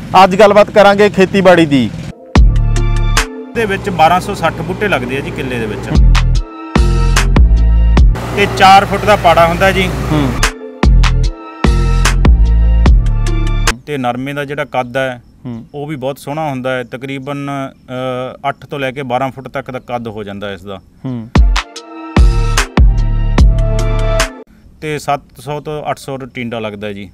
ਅੱਜ ਗੱਲਬਾत करांगे खेतीबाड़ी दी। ਦੇ ਵਿੱਚ 1260 ਬੂਟੇ ਲੱਗਦੇ ਆ ਜੀ ਕਿੱਲੇ ਦੇ ਵਿੱਚ ਤੇ 4 ਫੁੱਟ ਦਾ ਪਾੜਾ ਹੁੰਦਾ ਜੀ। ਤੇ ਨਰਮੇ ਦਾ ਜਿਹੜਾ ਕੱਦ ਹੈ ਉਹ ਵੀ ਬਹੁਤ ਸੋਹਣਾ ਹੁੰਦਾ ਹੈ, ਤਕਰੀਬਨ 8 ਤੋਂ ਲੈ ਕੇ 12 ਫੁੱਟ ਤੱਕ ਦਾ ਕੱਦ ਹੋ ਜਾਂਦਾ ਇਸ ਦਾ ਤੇ 700 ਤੋਂ 800 ਟਿੰਡਾ ਲੱਗਦਾ ਜੀ।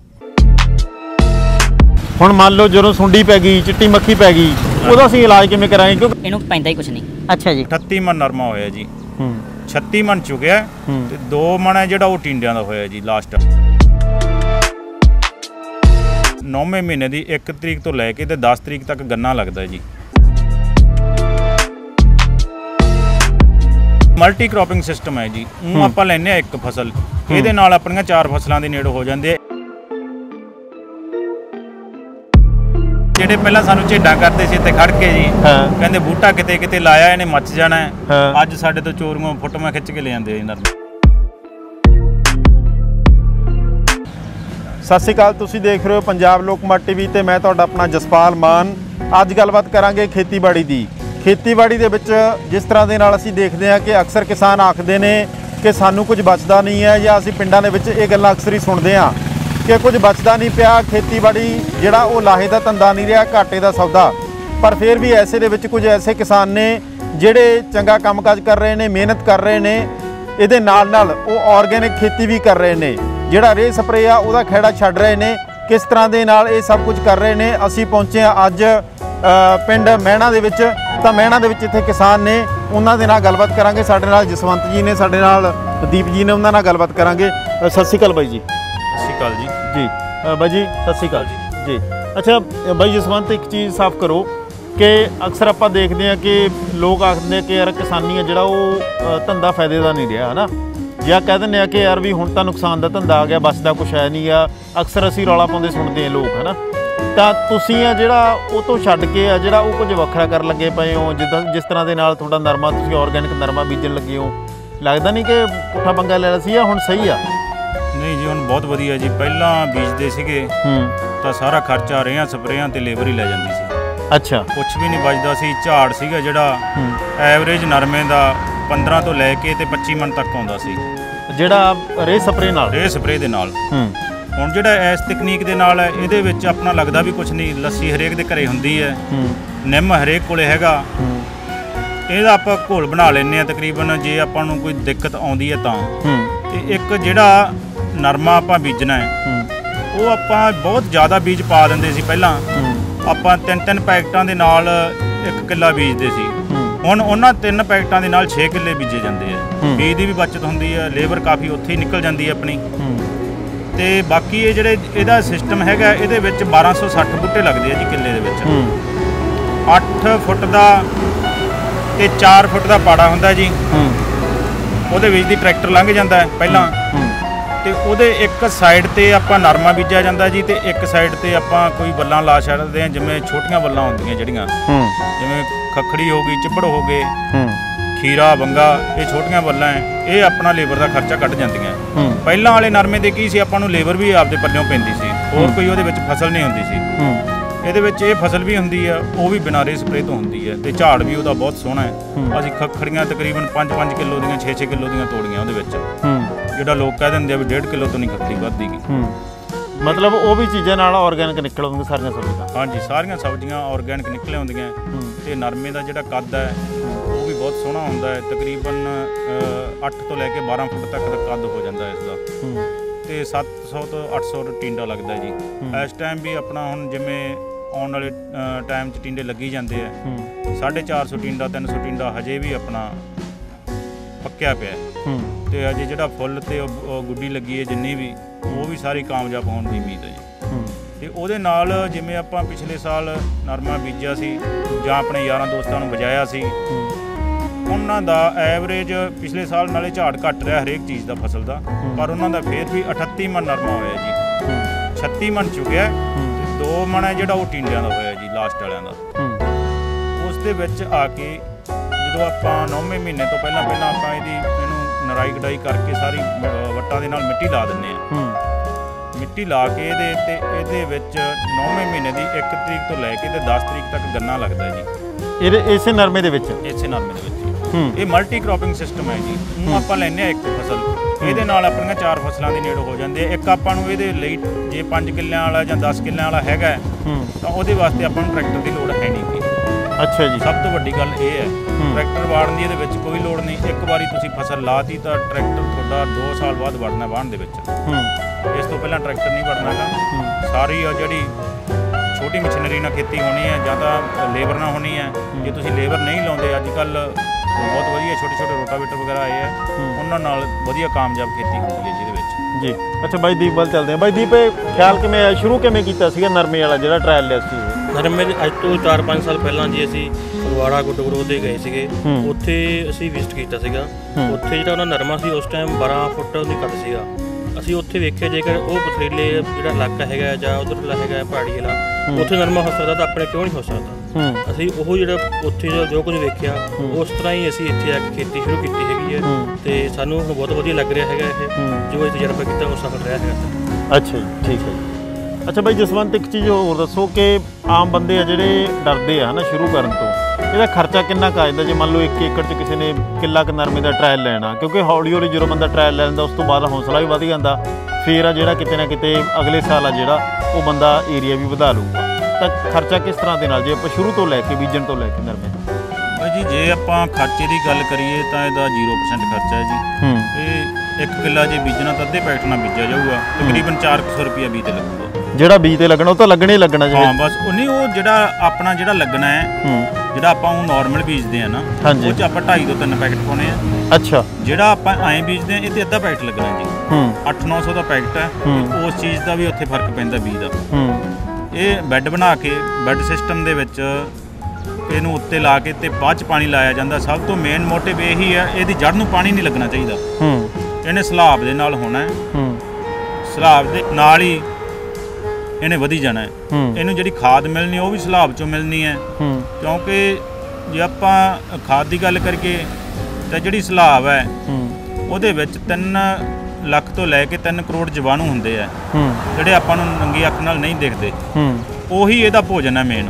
ਹੁਣ ਮੰਨ ਲਓ ਜਦੋਂ ਸੁੰਡੀ ਪੈ ਗਈ, ਚਿੱਟੀ ਮੱਖੀ ਪੈ ਗਈ, ਉਹਦਾ ਅਸੀਂ ਇਲਾਜ ਕਿਵੇਂ ਕਰਾਂਗੇ? ਕਿਉਂਕਿ ਇਹਨੂੰ ਪੈਂਦਾ ਹੀ ਕੁਛ ਨਹੀਂ। ਅੱਛਾ ਜੀ। 38 ਮਣ ਨਰਮਾ ਹੋਇਆ ਜੀ, 36 ਮਣ ਚੁੱਕਿਆ ਤੇ 2 ਮਣ ਹੈ ਜਿਹੜਾ ਉਹ ਟਿੰਡਿਆਂ ਦਾ ਹੋਇਆ ਜੀ। ਲਾਸਟ 9ਵੇਂ ਮਹੀਨੇ ਦੀ 1 ਤਰੀਕ ਤੋਂ ਲੈ ਕੇ ਤੇ 10 ਤਰੀਕ ਤੱਕ ਗੰਨਾ ਲੱਗਦਾ ਜੀ। ਮਲਟੀ ਕ੍ਰੋਪਿੰਗ ਸਿਸਟਮ ਹੈ ਜੀ। ਆਪਾਂ ਲੈਨੇ ਆ ਇੱਕ ਫਸਲ, ਇਹਦੇ ਨਾਲ ਆਪਣੀਆਂ 4 ਫਸਲਾਂ ਦੇ ਨੇੜੇ ਹੋ ਜਾਂਦੇ ਆ। ਜਿਹੜੇ ਪਹਿਲਾਂ ਸਾਨੂੰ ਝੇਡਾਂ ਕਰਦੇ ਸੀ ਇੱਥੇ ਖੜ ਕੇ ਜੀ, ਕਹਿੰਦੇ ਬੂਟਾ ਕਿਤੇ ਕਿਤੇ ਲਾਇਆ ਇਹਨੇ ਮੱਚ ਜਾਣਾ, ਅੱਜ ਸਾਡੇ ਤੋਂ ਚੋਰੀਆਂ ਫੋਟੋਆਂ ਖਿੱਚ ਕੇ ਲੈ ਜਾਂਦੇ ਇਹਨਾਂ ਨੂੰ। ਸਤਿ ਸ਼੍ਰੀ ਅਕਾਲ, ਤੁਸੀਂ ਦੇਖ ਰਹੇ ਹੋ ਪੰਜਾਬ ਲੋਕਮਤ ਟੀਵੀ ਤੇ ਮੈਂ ਤੁਹਾਡਾ ਆਪਣਾ ਜਸਪਾਲ ਮਾਨ। ਅੱਜ ਗੱਲਬਾਤ ਕਰਾਂਗੇ ਖੇਤੀਬਾੜੀ ਦੀ। ਖੇਤੀਬਾੜੀ ਦੇ ਵਿੱਚ ਜਿਸ ਤਰ੍ਹਾਂ ਦੇ ਨਾਲ ਅਸੀਂ ਦੇਖਦੇ ਹਾਂ ਕਿ ਅਕਸਰ ਕਿਸਾਨ ਆਖਦੇ ਨੇ ਕਿ ਸਾਨੂੰ ਕੁਝ ਬਚਦਾ ਨਹੀਂ ਹੈ, ਜਾਂ ਅਸੀਂ ਪਿੰਡਾਂ ਦੇ ਵਿੱਚ ਇਹ ਗੱਲਾਂ ਅਕਸਰ ਹੀ ਸੁਣਦੇ ਹਾਂ ਕਿ ਕੁਝ ਬਚਦਾ ਨਹੀਂ ਪਿਆ, ਖੇਤੀਬਾੜੀ ਜਿਹੜਾ ਉਹ ਲਾਹੇ ਦਾ ਧੰਦਾ ਨਹੀਂ ਰਿਹਾ, ਘਾਟੇ ਦਾ ਸੌਦਾ। ਪਰ ਫਿਰ ਵੀ ਐਸੇ ਦੇ ਵਿੱਚ ਕੁਝ ਐਸੇ ਕਿਸਾਨ ਨੇ ਜਿਹੜੇ ਚੰਗਾ ਕੰਮਕਾਜ ਕਰ ਰਹੇ ਨੇ, ਮਿਹਨਤ ਕਰ ਰਹੇ ਨੇ, ਇਹਦੇ ਨਾਲ ਨਾਲ ਉਹ ਆਰਗੈਨਿਕ ਖੇਤੀ ਵੀ ਕਰ ਰਹੇ ਨੇ, ਜਿਹੜਾ ਰੇਹ ਸਪਰੇ ਆ ਉਹਦਾ ਖਹਿੜਾ ਛੱਡ ਰਹੇ ਨੇ। ਕਿਸ ਤਰ੍ਹਾਂ ਦੇ ਨਾਲ ਇਹ ਸਭ ਕੁਝ ਕਰ ਰਹੇ ਨੇ, ਅਸੀਂ ਪਹੁੰਚੇ ਹਾਂ ਅੱਜ ਪਿੰਡ ਮਹਿਣਾ ਦੇ ਵਿੱਚ। ਤਾਂ ਮਹਿਣਾ ਦੇ ਵਿੱਚ ਇੱਥੇ ਕਿਸਾਨ ਨੇ, ਉਹਨਾਂ ਦੇ ਨਾਲ ਗੱਲਬਾਤ ਕਰਾਂਗੇ। ਸਾਡੇ ਨਾਲ ਜਸਵੰਤ ਜੀ ਨੇ, ਸਾਡੇ ਨਾਲ ਦੀਪ ਜੀ ਨੇ, ਉਹਨਾਂ ਨਾਲ ਗੱਲਬਾਤ ਕਰਾਂਗੇ। ਸਤਿ ਸ਼੍ਰੀ ਅਕਾਲ ਬਾਈ ਜੀ। ਸਤਿ ਸ਼੍ਰੀ ਅਕਾਲ ਜੀ। ਜੀ ਬਾਈ ਜੀ ਸਤਿ ਸ਼੍ਰੀ ਅਕਾਲ ਜੀ। ਅੱਛਾ ਬਾਈ ਜਸਵੰਤ, ਇੱਕ ਚੀਜ਼ ਸਾਫ਼ ਕਰੋ ਕਿ ਅਕਸਰ ਆਪਾਂ ਦੇਖਦੇ ਹਾਂ ਕਿ ਲੋਕ ਆਖਦੇ ਕਿ ਯਾਰ ਕਿਸਾਨੀ ਆ ਜਿਹੜਾ ਉਹ ਧੰਦਾ ਫਾਇਦੇ ਦਾ ਨਹੀਂ ਰਿਹਾ, ਹੈ ਨਾ, ਜਾਂ ਕਹਿ ਦਿੰਦੇ ਆ ਕਿ ਯਾਰ ਵੀ ਹੁਣ ਤਾਂ ਨੁਕਸਾਨ ਦਾ ਧੰਦਾ ਆ ਗਿਆ, ਬਚਦਾ ਕੁਛ ਹੈ ਨਹੀਂ ਆ। ਅਕਸਰ ਅਸੀਂ ਰੌਲਾ ਪਾਉਂਦੇ ਸੁਣਦੇ ਹਾਂ ਲੋਕ, ਹੈ ਨਾ। ਤਾਂ ਤੁਸੀਂ ਆ ਜਿਹੜਾ ਉਹ ਤੋਂ ਛੱਡ ਕੇ ਆ ਜਿਹੜਾ ਉਹ ਕੁਝ ਵੱਖਰਾ ਕਰਨ ਲੱਗੇ ਪਏ ਹੋ, ਜਿਸ ਤਰ੍ਹਾਂ ਦੇ ਨਾਲ ਤੁਹਾਡਾ ਨਰਮਾ, ਤੁਸੀਂ ਆਰਗੈਨਿਕ ਨਰਮਾ ਬੀਜਣ ਲੱਗੇ ਹੋ, ਲੱਗਦਾ ਨਹੀਂ ਕਿ ਪੁੱਠਾ ਪੰਗਾ ਲੈ ਲਿਆ ਸੀ ਜਾਂ ਹੁਣ ਸਹੀ ਆ? ਨਹੀਂ ਜੀ, ਹੁਣ ਬਹੁਤ ਵਧੀਆ ਜੀ। ਪਹਿਲਾਂ ਬੀਜਦੇ ਸੀਗੇ ਤਾਂ ਸਾਰਾ ਖਰਚਾ ਰੇਹਾਂ ਸਪਰੇਆਂ ਤੇ ਲੇਬਰ ਹੀ ਲੈ ਜਾਂਦੀ ਸੀ। ਅੱਛਾ। ਕੁਛ ਵੀ ਨਹੀਂ ਬਚਦਾ ਸੀ। ਝਾੜ ਸੀਗਾ ਜਿਹੜਾ ਐਵਰੇਜ ਨਰਮੇ ਦਾ 15 ਤੋਂ ਲੈ ਕੇ ਤੇ 25 ਮਣ ਤੱਕ ਆਉਂਦਾ ਸੀ, ਜਿਹੜਾ ਰੇਹ ਸਪਰੇ ਦੇ ਨਾਲ। ਹੁਣ ਜਿਹੜਾ ਇਸ ਤਕਨੀਕ ਦੇ ਨਾਲ ਹੈ, ਇਹਦੇ ਵਿੱਚ ਆਪਣਾ ਲੱਗਦਾ ਵੀ ਕੁਛ ਨਹੀਂ। ਲੱਸੀ ਹਰੇਕ ਦੇ ਘਰੇ ਹੁੰਦੀ ਹੈ, ਨਿੰਮ ਹਰੇਕ ਕੋਲੇ ਹੈਗਾ, ਇਹਦਾ ਆਪਾਂ ਘੋਲ ਬਣਾ ਲੈਂਦੇ ਹਾਂ ਤਕਰੀਬਨ। ਜੇ ਆਪਾਂ ਨੂੰ ਕੋਈ ਦਿੱਕਤ ਆਉਂਦੀ ਹੈ ਤਾਂ ਤੇ ਇੱਕ ਜਿਹੜਾ ਨਰਮਾ ਆਪਾਂ ਬੀਜਣਾ ਹੈ ਉਹ ਆਪਾਂ ਬਹੁਤ ਜ਼ਿਆਦਾ ਬੀਜ ਪਾ ਦਿੰਦੇ ਸੀ। ਪਹਿਲਾਂ ਆਪਾਂ 3-3 ਪੈਕਟਾਂ ਦੇ ਨਾਲ 1 ਕਿੱਲਾ ਬੀਜਦੇ ਸੀ। ਹੁਣ ਉਹਨਾਂ 3 ਪੈਕਟਾਂ ਦੇ ਨਾਲ 6 ਕਿੱਲੇ ਬੀਜੇ ਜਾਂਦੇ ਆ। ਬੀਜ ਦੀ ਵੀ ਬਚਤ ਹੁੰਦੀ ਹੈ, ਲੇਬਰ ਕਾਫੀ ਉੱਥੇ ਹੀ ਨਿਕਲ ਜਾਂਦੀ ਹੈ ਆਪਣੀ। ਤੇ ਬਾਕੀ ਇਹ ਜਿਹੜੇ ਇਹਦਾ ਸਿਸਟਮ ਹੈਗਾ, ਇਹਦੇ ਵਿੱਚ 1260 ਬੂਟੇ ਲੱਗਦੇ ਆ ਜੀ ਕਿੱਲੇ ਦੇ ਵਿੱਚ। 8 ਫੁੱਟ ਦਾ ਤੇ 4 ਫੁੱਟ ਦਾ ਪਾੜਾ ਹੁੰਦਾ ਜੀ। ਉਹਦੇ ਵਿੱਚ ਦੀ ਟਰੈਕਟਰ ਲੰਘ ਜਾਂਦਾ ਹੈ ਪਹਿਲਾਂ, ਤੇ ਉਹਦੇ ਇੱਕ ਸਾਈਡ ਤੇ ਆਪਾਂ ਨਰਮਾ ਬੀਜਿਆ ਜਾਂਦਾ ਜੀ, ਤੇ ਇੱਕ ਸਾਈਡ ਤੇ ਆਪਾਂ ਕੋਈ ਵੱਲਾਂ ਲਾ ਛੱਡਦੇ ਹਾਂ, ਜਿਵੇਂ ਛੋਟੀਆਂ ਵੱਲਾਂ ਹੁੰਦੀਆਂ ਜਿਹੜੀਆਂ, ਜਿਵੇਂ ਖੱਖੜੀ ਹੋ ਗਈ, ਚਿੱਬੜ ਹੋ ਗਏ, ਖੀਰਾ, ਬੰਗਾ, ਇਹ ਛੋਟੀਆਂ ਵੱਲਾਂ ਹੈ। ਇਹ ਆਪਣਾ ਲੇਬਰ ਦਾ ਖਰਚਾ ਕੱਢ ਜਾਂਦੀਆਂ। ਪਹਿਲਾਂ ਵਾਲੇ ਨਰਮੇ ਦੇ ਕੀ ਸੀ, ਆਪਾਂ ਨੂੰ ਲੇਬਰ ਵੀ ਆਪਦੇ ਪੱਲਿਓਂ ਪੈਂਦੀ ਸੀ, ਹੋਰ ਕੋਈ ਉਹਦੇ ਵਿੱਚ ਫਸਲ ਨਹੀਂ ਹੁੰਦੀ ਸੀ। ਇਹਦੇ ਵਿੱਚ ਇਹ ਫਸਲ ਵੀ ਹੁੰਦੀ ਆ, ਉਹ ਵੀ ਬਿਨਾਂ ਰੇ ਸਪਰੇ ਤੋਂ ਹੁੰਦੀ ਹੈ, ਤੇ ਝਾੜ ਵੀ ਉਹਦਾ ਬਹੁਤ ਸੋਹਣਾ ਹੈ। ਅਸੀਂ ਖੱਖੜੀਆਂ ਤਕਰੀਬਨ 5-5 ਕਿਲੋ ਦੀਆਂ, 6-6 ਕਿਲੋ ਦੀਆਂ ਤੋੜੀਆਂ ਉਹਦੇ ਵਿੱਚ। ਜਿਹੜਾ ਲੋਕ ਕਹਿ ਦਿੰਦੇ ਆ ਵੀ 1.5 ਕਿਲੋ ਤੋਂ ਨਹੀਂ ਖੱਖੜੀ ਵੱਧਦੀ ਗੀ। ਮਤਲਬ ਉਹ ਵੀ ਚੀਜ਼ਾਂ ਨਾਲ ਆਰਗੈਨਿਕ ਨਿਕਲ ਆਉਂਦੀਆਂ ਸਾਰੀਆਂ ਸਬਜ਼ੀਆਂ? ਹਾਂਜੀ, ਸਾਰੀਆਂ ਸਬਜ਼ੀਆਂ ਆਰਗੈਨਿਕ ਨਿਕਲ ਆਉਂਦੀਆਂ। ਤੇ ਨਰਮੇ ਦਾ ਜਿਹੜਾ ਕੱਦ ਹੈ ਉਹ ਵੀ ਬਹੁਤ ਸੋਹਣਾ ਹੁੰਦਾ ਹੈ, ਤਕਰੀਬਨ 8 ਤੋਂ ਲੈ ਕੇ 12 ਫੁੱਟ ਤੱਕ ਦਾ ਕੱਦ ਹੋ ਜਾਂਦਾ ਇਸ ਦਾ, ਤੇ 700 ਤੋਂ 800 ਟਿੰਡਾ ਲੱਗਦਾ ਜੀ। ਇਸ ਟਾਈਮ ਵੀ ਆਪਣਾ ਹੁਣ ਜਿਵੇਂ ਆਉਣ ਵਾਲੇ ਟਾਈਮ 'ਚ ਟਿੰਡੇ ਲੱਗੀ ਜਾਂਦੇ ਆ, 450 ਟਿੰਡਾ 300 ਟਿੰਡਾ ਹਜੇ ਵੀ ਆਪਣਾ ਪੱਕਿਆ ਪਿਆ। ਤੇ ਅਜੇ ਜਿਹੜਾ ਫੁੱਲ ਤੇ ਗੁੱਡੀ ਲੱਗੀ ਹੈ ਜਿੰਨੀ ਵੀ, ਉਹ ਵੀ ਸਾਰੀ ਕਾਮਯਾਬ ਹੋਣ ਦੀ ਉਮੀਦ ਹੈ ਜੀ। ਤੇ ਉਹਦੇ ਨਾਲ ਜਿਵੇਂ ਆਪਾਂ ਪਿਛਲੇ ਸਾਲ ਨਰਮਾ ਬੀਜਿਆ ਸੀ ਜਾਂ ਆਪਣੇ ਯਾਰਾਂ ਦੋਸਤਾਂ ਨੂੰ ਬਜਾਇਆ ਸੀ, ਉਹਨਾਂ ਦਾ ਐਵਰੇਜ ਪਿਛਲੇ ਸਾਲ ਨਾਲੇ ਝਾੜ ਘੱਟ ਰਿਹਾ ਹਰੇਕ ਚੀਜ਼ ਦਾ ਫਸਲ ਦਾ, ਪਰ ਉਹਨਾਂ ਦਾ ਫਿਰ ਵੀ 38 ਮਣ ਨਰਮਾ ਹੋਇਆ ਜੀ। 36 ਮਣ ਚੁੱਕਿਆ ਤੇ 2 ਮਣ ਹੈ ਜਿਹੜਾ ਉਹ ਟਿੰਡਿਆਂ ਦਾ ਹੋਇਆ ਜੀ, ਲਾਸਟ ਵਾਲਿਆਂ ਦਾ। ਉਸ ਦੇ ਵਿੱਚ ਆ ਕੇ ਜਦੋਂ ਆਪਾਂ 9ਵੇਂ ਮਹੀਨੇ ਤੋਂ ਪਹਿਲਾਂ ਆਪਾਂ ਇਹਨੂੰ ਨਰਾਈ ਕਢਾਈ ਕਰਕੇ ਸਾਰੀ ਵੱਟਾਂ ਦੇ ਨਾਲ ਮਿੱਟੀ ਲਾ ਦਿੰਦੇ ਆ। ਮਿੱਟੀ ਲਾ ਕੇ ਇਹਦੇ ਵਿੱਚ 9ਵੇਂ ਮਹੀਨੇ ਦੀ 1 ਤਰੀਕ ਤੋਂ ਲੈ ਕੇ ਤੇ 10 ਤਰੀਕ ਤੱਕ ਗੰਨਾ ਲੱਗਦਾ ਜੀ ਇਸੇ ਨਰਮੇ ਦੇ ਵਿੱਚ ਇਸੇ ਨਰਮੇ ਦੇ ਵਿੱਚ ਇਹ ਮਲਟੀ ਕ੍ਰੋਪਿੰਗ ਸਿਸਟਮ ਹੈ ਜੀ। ਹੁਣ ਆਪਾਂ ਲੈਂਦੇ ਆ ਇੱਕ ਫਸਲ, ਇਹਦੇ ਨਾਲ ਆਪਣੀਆਂ 4 ਫਸਲਾਂ ਦੇ ਨੇੜੇ ਹੋ ਜਾਂਦੇ ਆ। ਇੱਕ ਆਪਾਂ ਨੂੰ ਇਹਦੇ ਲਈ ਜੇ 5 ਕਿੱਲਿਆਂ ਵਾਲਾ ਜਾਂ 10 ਕਿੱਲਿਆਂ ਵਾਲਾ ਹੈਗਾ ਤਾਂ ਉਹਦੇ ਵਾਸਤੇ ਆਪਾਂ ਨੂੰ ਟਰੈਕਟਰ ਦੀ ਲੋੜ ਹੈ ਨਹੀਂ। ਅੱਛਾ ਜੀ। ਸਭ ਤੋਂ ਵੱਡੀ ਗੱਲ ਇਹ ਹੈ ਟਰੈਕਟਰ ਵਾੜਨ ਦੀ ਇਹਦੇ ਵਿੱਚ ਕੋਈ ਲੋੜ ਨਹੀਂ। ਇੱਕ ਵਾਰੀ ਤੁਸੀਂ ਫਸਲ ਲਾਤੀ ਤਾਂ ਟਰੈਕਟਰ ਤੁਹਾਡਾ 2 ਸਾਲ ਬਾਅਦ ਵੜਨਾ ਵਾਹਣ ਦੇ ਵਿੱਚ। ਇਸ ਤੋਂ ਪਹਿਲਾਂ ਟਰੈਕਟਰ ਨਹੀਂ ਵੜਨਾਗਾ। ਸਾਰੀ ਜਿਹੜੀ ਛੋਟੀ ਮਸ਼ੀਨਰੀ ਨਾਲ ਖੇਤੀ ਹੋਣੀ ਹੈ ਜਾਂ ਤਾਂ ਲੇਬਰ ਨਾਲ ਹੋਣੀ ਹੈ। ਜੇ ਤੁਸੀਂ ਲੇਬਰ ਨਹੀਂ ਲਾਉਂਦੇ, ਅੱਜ ਕੱਲ੍ਹ ਬਹੁਤ ਵਧੀਆ ਛੋਟੇ ਰੋਟਾਵੇਟਰ ਵਗੈਰਾ ਆਏ ਆ, ਉਹਨਾਂ ਨਾਲ ਵਧੀਆ ਕਾਮਯਾਬ ਖੇਤੀ ਹੁੰਦੀ ਹੈ ਜਿਹਦੇ ਵਿੱਚ ਜੀ। ਅੱਛਾ ਬਾਈ ਦੀਪ ਵੱਲ ਚੱਲਦੇ ਹਾਂ। ਬਾਈ ਦੀਪ, ਇਹ ਖਿਆਲ ਕਿਵੇਂ ਆਇਆ, ਸ਼ੁਰੂ ਕਿਵੇਂ ਕੀਤਾ ਸੀਗਾ ਨਰਮੇ ਵਾਲਾ ਜਿਹੜਾ ਟਰਾਇਲ ਲਿਆ ਸੀ? ਨਰਮੇ ਦੇ ਅੱਜ ਤੋਂ 4-5 ਸਾਲ ਪਹਿਲਾਂ ਜੀ ਅਸੀਂ ਫਗਵਾੜਾ ਗੁੱਡਗੁਰੂ ਦੇ ਗਏ ਸੀਗੇ। ਉੱਥੇ ਅਸੀਂ ਵਿਜ਼ਿਟ ਕੀਤਾ ਸੀਗਾ। ਉੱਥੇ ਜਿਹੜਾ ਉਹਨਾਂ ਨਰਮਾ ਸੀ ਉਸ ਟਾਈਮ 12 ਫੁੱਟ ਦੀ ਕੱਦ ਸੀਗਾ। ਅਸੀਂ ਉੱਥੇ ਵੇਖਿਆ ਜੇਕਰ ਉਹ ਪਥਰੀਲੇ ਜਿਹੜਾ ਇਲਾਕਾ ਹੈਗਾ ਜਾਂ ਉਧਰਲਾ ਹੈਗਾ ਪਹਾੜੀ ਵਾਲਾ, ਉੱਥੇ ਨਰਮਾ ਹੋ ਸਕਦਾ ਤਾਂ ਆਪਣੇ ਕਿਉਂ ਨਹੀਂ ਹੋ ਸਕਦਾ। ਅਸੀਂ ਉਹ ਜਿਹੜਾ ਉੱਥੇ ਜੋ ਕੁਝ ਵੇਖਿਆ ਉਸ ਤਰ੍ਹਾਂ ਹੀ ਅਸੀਂ ਇੱਥੇ ਆ ਕੇ ਖੇਤੀ ਸ਼ੁਰੂ ਕੀਤੀ ਹੈਗੀ ਹੈ ਤੇ ਸਾਨੂੰ ਹੁਣ ਬਹੁਤ ਵਧੀਆ ਲੱਗ ਰਿਹਾ ਹੈਗਾ ਇਹ ਜੋ ਅਸੀਂ ਤਜਰਬਾ ਕੀਤਾ ਉਹ ਸਫਲ ਰਿਹਾ ਹੈਗਾ। ਅੱਛਾ ਜੀ, ਠੀਕ ਹੈ ਜੀ। ਅੱਛਾ ਬਾਈ ਜਸਵੰਤ, ਇੱਕ ਚੀਜ਼ ਹੋਰ ਦੱਸੋ ਕਿ ਆਮ ਬੰਦੇ ਆ ਜਿਹੜੇ ਡਰਦੇ ਆ ਨਾ ਸ਼ੁਰੂ ਕਰਨ ਤੋਂ, ਇਹਦਾ ਖਰਚਾ ਕਿੰਨਾ ਕੁ ਆ ਜਾਂਦਾ? ਜੇ ਮੰਨ ਲਓ 1 ਏਕੜ 'ਚ ਕਿਸੇ ਨੇ ਕਿੱਲਾ ਕੁ ਨਰਮੇ ਦਾ ਟਰਾਇਲ ਲੈਣਾ, ਕਿਉਂਕਿ ਹੌਲੀ ਹੌਲੀ ਜਦੋਂ ਬੰਦਾ ਟਰਾਇਲ ਲੈ ਲੈਂਦਾ ਉਸ ਤੋਂ ਬਾਅਦ ਹੌਸਲਾ ਵੀ ਵਧ ਜਾਂਦਾ, ਫਿਰ ਆ ਜਿਹੜਾ ਕਿਤੇ ਨਾ ਕਿਤੇ ਅਗਲੇ ਸਾਲ ਆ ਜਿਹੜਾ ਉਹ ਬੰਦਾ ਏਰੀਆ ਵੀ ਵਧਾ ਲੂਗਾ। ਤਾਂ ਖਰਚਾ ਕਿਸ ਤਰ੍ਹਾਂ ਦੇ ਨਾਲ, ਜੇ ਆਪਾਂ ਸ਼ੁਰੂ ਤੋਂ ਲੈ ਕੇ ਬੀਜਣ ਤੋਂ ਲੈ ਕੇ ਨਰਮੇ? ਬਾਈ ਜੀ ਜੇ ਆਪਾਂ ਖਰਚੇ ਦੀ ਗੱਲ ਕਰੀਏ ਤਾਂ ਇਹਦਾ 0% ਖਰਚਾ ਹੈ ਜੀ। ਇਹ 1 ਕਿੱਲਾ ਜੇ ਬੀਜਣਾ ਤਾਂ ਅੱਧੇ ਪੈਕਟ ਨਾਲ ਬੀਜਿਆ ਜਾਊਗਾ, ਤਕਰੀਬਨ 400 ਰੁਪਇਆ ਬੀਜ ਤੇ ਲੱਗੂਗਾ। ਜਿਹੜਾ ਬੀਜ ਤੇ ਲੱਗਣਾ ਉਹ ਤਾਂ ਲੱਗਣਾ ਹੀ ਲੱਗਣਾ ਜੀ। ਹਾਂ ਬਸ ਉਹ ਨਹੀਂ, ਉਹ ਜਿਹੜਾ ਆਪਣਾ ਜਿਹੜਾ ਲੱਗਣਾ ਹੈ, ਜਿਹੜਾ ਆਪਾਂ ਉਹ ਨਾਰਮਲ ਬੀਜਦੇ ਆ ਨਾ, ਉਹ 'ਚ ਆਪਾਂ 2.5 ਤੋਂ 3 ਪੈਕਟ ਪਾਉਣੇ ਆ। ਅੱਛਾ। ਜਿਹੜਾ ਆਪਾਂ ਐਂ ਬੀਜਦੇ ਆ ਇਹ ਤੇ ਅੱਧਾ ਪੈਕਟ ਲੱਗਣਾ ਜੀ। 800-900 ਦਾ ਪੈਕਟ ਹੈ। ਉਸ ਚੀਜ਼ ਦਾ ਵੀ ਉੱਥੇ ਫਰਕ ਪੈਂਦਾ ਬੀਜ ਦਾ। ਇਹ ਬੈੱਡ ਬਣਾ ਕੇ ਬੈੱਡ ਸਿਸਟਮ ਦੇ ਵਿੱਚ ਇਹਨੂੰ ਉੱਤੇ ਲਾ ਕੇ ਤੇ ਬਾਅਦ 'ਚ ਪਾਣੀ ਲਾਇਆ ਜਾਂਦਾ। ਸਭ ਤੋਂ ਮੇਨ ਮੋਟਿਵ ਇਹੀ ਹੈ, ਇਹਦੀ ਜੜ੍ਹ ਨੂੰ ਪਾਣੀ ਨਹੀਂ ਲੱਗਣਾ ਚਾਹੀਦਾ। ਇਹਨੇ ਸਲਾਬ ਦੇ ਨਾਲ ਹੋਣਾ ਹੈ, ਸਲਾਬ ਦੇ ਨਾਲ ਹੀ ਇਹਨੇ ਵਧੀ ਜਾਣਾ ਹੈ। ਇਹਨੂੰ ਜਿਹੜੀ ਖਾਦ ਮਿਲਣੀ ਉਹ ਵੀ ਸਲਾਬ 'ਚੋਂ ਮਿਲਣੀ ਹੈ, ਕਿਉਂਕਿ ਜੇ ਆਪਾਂ ਖਾਦ ਦੀ ਗੱਲ ਕਰੀਏ ਤਾਂ ਜਿਹੜੀ ਸਲਾਬ ਹੈ ਉਹਦੇ ਵਿੱਚ 3 ਲੱਖ ਤੋਂ ਲੈ ਕੇ 3 ਕਰੋੜ ਜੀਵਾਣੂ ਹੁੰਦੇ ਆ ਜਿਹੜੇ ਆਪਾਂ ਨੂੰ ਨੰਗੀ ਅੱਖ ਨਾਲ ਨਹੀਂ ਦਿਖਦੇ। ਉਹੀ ਇਹਦਾ ਭੋਜਨ ਹੈ ਮੇਨ।